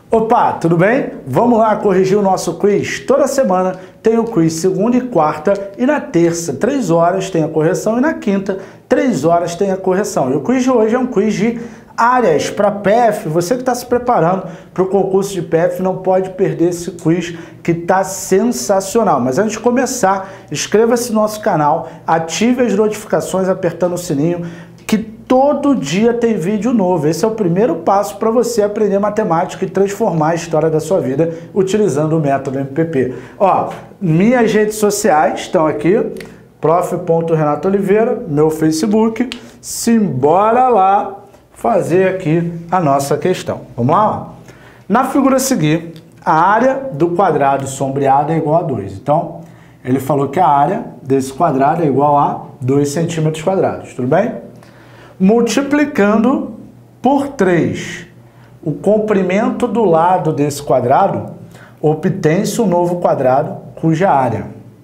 Opa, tudo bem? Vamos lá corrigir o nosso quiz. Toda semana tem o quiz segunda e quarta, e na terça, 3 horas, tem a correção, e na quinta, 3 horas, tem a correção. E o quiz de hoje é um quiz de áreas para PF. Você que está se preparando para o concurso de PF não pode perder esse quiz que está sensacional. Mas antes de começar, inscreva-se no nosso canal, ative as notificações apertando o sininho, que todo dia tem vídeo novo. Esse é o primeiro passo para você aprender matemática e transformar a história da sua vida utilizando o método MPP. Ó, minhas redes sociais estão aqui, prof.renatoliveira, meu Facebook. Simbora lá fazer aqui a nossa questão. Vamos lá? Na figura a seguir, a área do quadrado sombreado é igual a 2. Então, ele falou que a área desse quadrado é igual a 2 centímetros quadrados. Tudo bem? Multiplicando por 3 o comprimento do lado desse quadrado, obtém-se um novo quadrado cuja área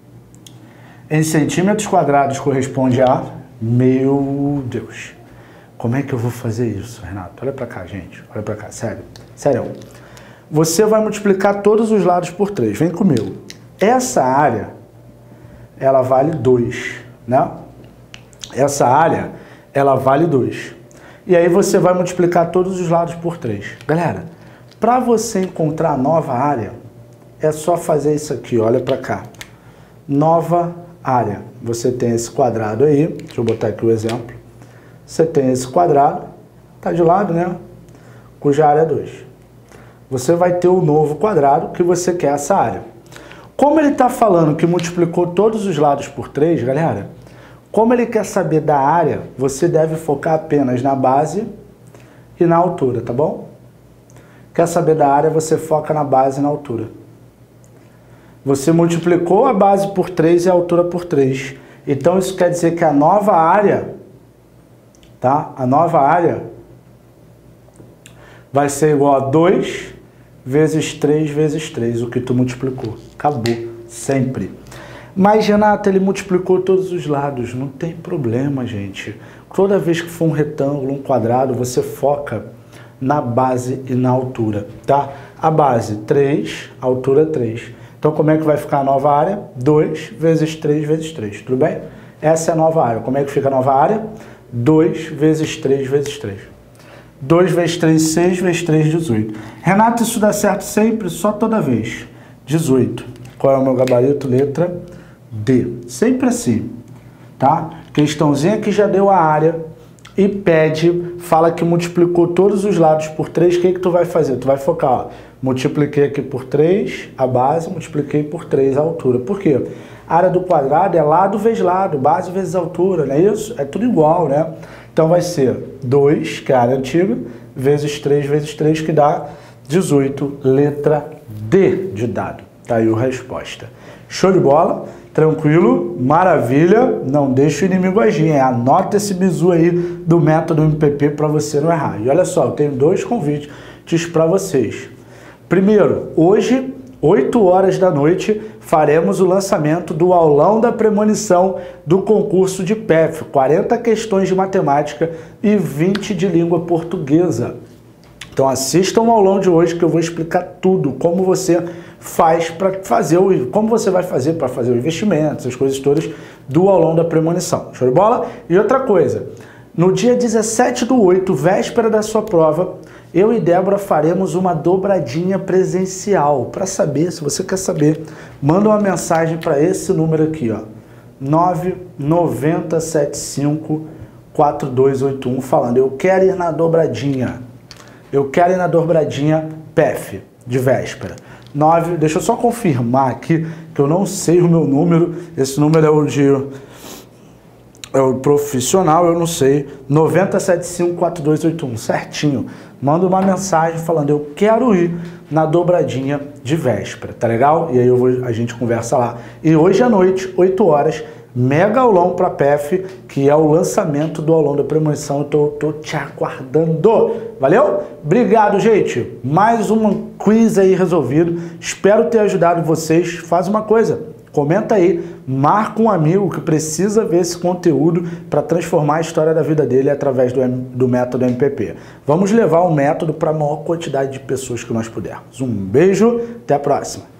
em centímetros quadrados corresponde a... Meu Deus! Como é que eu vou fazer isso, Renato? Olha pra cá, gente. Olha pra cá, sério. Sério. Você vai multiplicar todos os lados por 3. Vem comigo. Essa área, ela vale 2, né? Essa área, ela vale 2. E aí você vai multiplicar todos os lados por 3. Galera, para você encontrar a nova área, é só fazer isso aqui, olha para cá. Nova área. Você tem esse quadrado aí, deixa eu botar aqui o exemplo. Você tem esse quadrado, tá de lado, né? Cuja área é 2. Você vai ter o novo quadrado que você quer essa área. Como ele está falando que multiplicou todos os lados por 3, galera, como ele quer saber da área, você deve focar apenas na base e na altura, tá bom? Quer saber da área, você foca na base e na altura. Você multiplicou a base por 3 e a altura por 3. Então isso quer dizer que a nova área, tá? A nova área vai ser igual a 2 vezes 3 vezes 3, o que tu multiplicou. Acabou, sempre. Mas, Renato, ele multiplicou todos os lados. Não tem problema, gente. Toda vez que for um retângulo, um quadrado, você foca na base e na altura, tá? A base, 3, a altura, 3. Então, como é que vai ficar a nova área? 2 vezes 3 vezes 3, tudo bem? Essa é a nova área. Como é que fica a nova área? 2 vezes 3 vezes 3. 2 vezes 3, 6 vezes 3, 18. Renato, isso dá certo sempre? Só toda vez. 18. Qual é o meu gabarito? Letra D. Sempre assim, tá? Questãozinha que já deu a área e pede, fala que multiplicou todos os lados por 3, o que tu vai fazer? Tu vai focar, ó, multipliquei aqui por 3 a base, multipliquei por 3 a altura. Por quê? A área do quadrado é lado vezes lado, base vezes altura, não é isso? É tudo igual, né? Então vai ser 2, que é a área antiga, vezes 3, que dá 18, letra D de dado. Tá aí a resposta. Show de bola? Tranquilo? Maravilha? Não deixa o inimigo agir, hein? Anota esse bizu aí do método MPP para você não errar. E olha só, eu tenho 2 convites para vocês. Primeiro, hoje, 8 horas da noite, faremos o lançamento do aulão da premonição do concurso de PF. 40 questões de matemática e 20 de língua portuguesa. Então assistam o aulão de hoje que eu vou explicar tudo, como você faz para fazer como você vai fazer para fazer o investimento, essas coisas todas do aulão da premonição. Show de bola? E outra coisa, no dia 17/8, véspera da sua prova, eu e Débora faremos uma dobradinha presencial. Para saber, se você quer saber, manda uma mensagem para esse número aqui, ó, 990754281, falando, eu quero ir na dobradinha. Eu quero ir na dobradinha PF, de véspera. 9, deixa eu só confirmar aqui, que eu não sei o meu número, esse número é o profissional, eu não sei, 90754281, certinho. Manda uma mensagem falando, eu quero ir na dobradinha de véspera, tá legal? E aí a gente conversa lá. E hoje à noite, 8 horas, mega aulão para PF, que é o lançamento do aulão da premonição. Eu tô te aguardando. Valeu? Obrigado, gente. Mais um quiz aí resolvido. Espero ter ajudado vocês. Faz uma coisa, Comenta aí, marca um amigo que precisa ver esse conteúdo para transformar a história da vida dele através do método MPP. Vamos levar o método para a maior quantidade de pessoas que nós pudermos. Um beijo, até a próxima!